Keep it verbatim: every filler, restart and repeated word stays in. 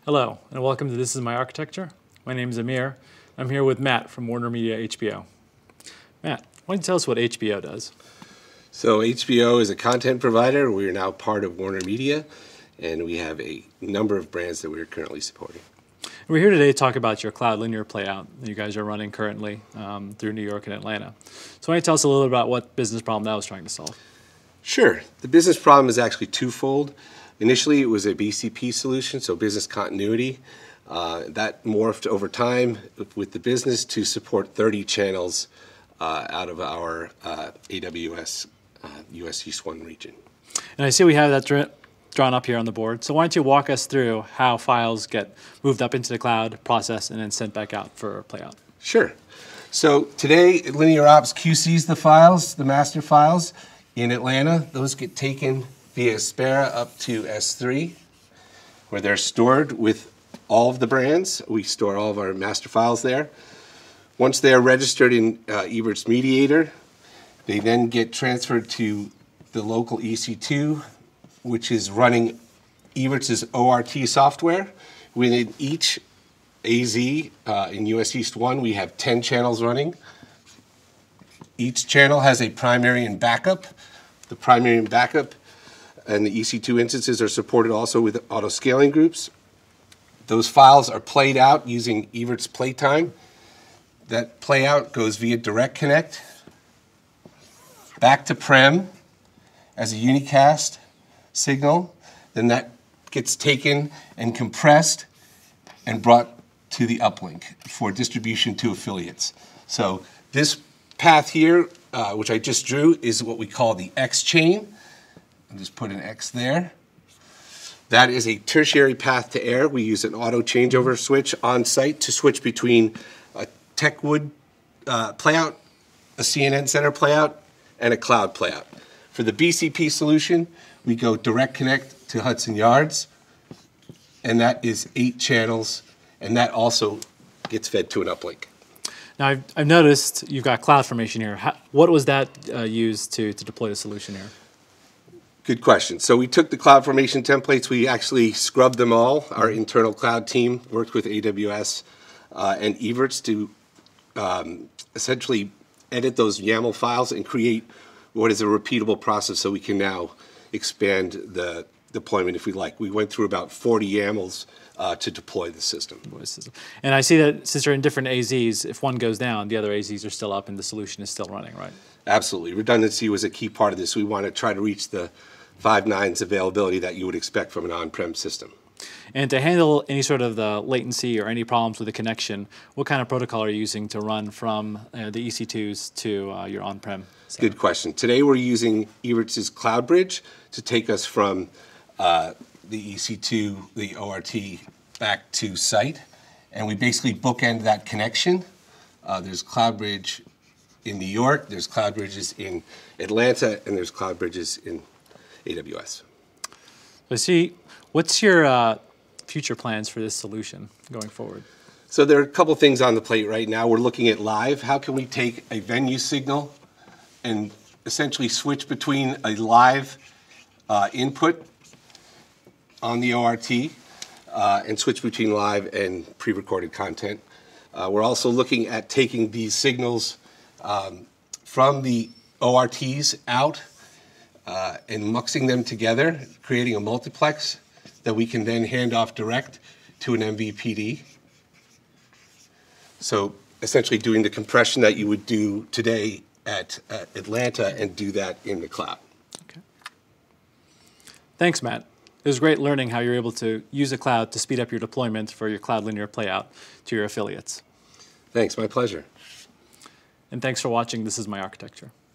Hello, and welcome to This Is My Architecture. My name is Amir. I'm here with Matt from WarnerMedia H B O. Matt, why don't you tell us what H B O does? So H B O is a content provider. We are now part of WarnerMedia, and we have a number of brands that we are currently supporting. We're here today to talk about your cloud linear playout that you guys are running currently um, through New York and Atlanta. So why don't you tell us a little bit about what business problem that was trying to solve? Sure. The business problem is actually twofold. Initially, it was a B C P solution, so business continuity. Uh, that morphed over time with the business to support thirty channels uh, out of our uh, A W S uh, U S East one region. And I see we have that dr drawn up here on the board. So why don't you walk us through how files get moved up into the cloud, processed, and then sent back out for playout? Sure. So today, Linear Ops Q Cs the files, the master files. In Atlanta, those get taken via Aspera up to S three, where they're stored with all of the brands. We store all of our master files there. Once they are registered in uh, Evertz Mediator, they then get transferred to the local E C two, which is running Evertz's O R T software. Within each A Z uh, in U S East one, we have ten channels running. Each channel has a primary and backup. The primary and backup and the E C two instances are supported also with auto-scaling groups. Those files are played out using Evertz Playtime. That playout goes via Direct Connect back to Prem as a unicast signal. Then that gets taken and compressed and brought to the uplink for distribution to affiliates. So this path here, uh, which I just drew, is what we call the X chain. I'll just put an X there. That is a tertiary path to air. We use an auto changeover switch on site to switch between a Techwood uh, playout, a C N N Center playout, and a cloud playout. For the B C P solution, we go direct connect to Hudson Yards, and that is eight channels, and that also gets fed to an uplink. Now, I've, I've noticed you've got CloudFormation here. How, what was that uh, used to, to deploy the solution here? Good question. So we took the CloudFormation templates. We actually scrubbed them all. Our internal cloud team worked with A W S uh, and Evertz to um, essentially edit those YAML files and create what is a repeatable process so we can now expand the deployment if we like. We went through about forty YAMLs uh, to deploy the system. And I see that since you're in different A Zs, if one goes down, the other A Zs are still up and the solution is still running, right? Absolutely. Redundancy was a key part of this. We want to try to reach the five nines availability that you would expect from an on-prem system. And to handle any sort of the latency or any problems with the connection, what kind of protocol are you using to run from uh, the E C twos to uh, your on-prem center? Good question. Today we're using Evertz's Cloud Bridge to take us from uh, the E C two, the O R T, back to site. And we basically bookend that connection. Uh, there's Cloud Bridge in New York, there's Cloud Bridges in Atlanta, and there's Cloud Bridges in A W S. So see, what's your uh, future plans for this solution going forward? So there are a couple things on the plate right now. We're looking at live. How can we take a venue signal and essentially switch between a live uh, input on the O R T uh, and switch between live and pre-recorded content. Uh, we're also looking at taking these signals um, from the O R Ts out Uh, and muxing them together, creating a multiplex that we can then hand off direct to an M V P D. So essentially doing the compression that you would do today at uh, Atlanta and do that in the cloud. Okay. Thanks, Matt. It was great learning how you're able to use the cloud to speed up your deployment for your cloud linear playout to your affiliates. Thanks, my pleasure. And thanks for watching This Is My Architecture.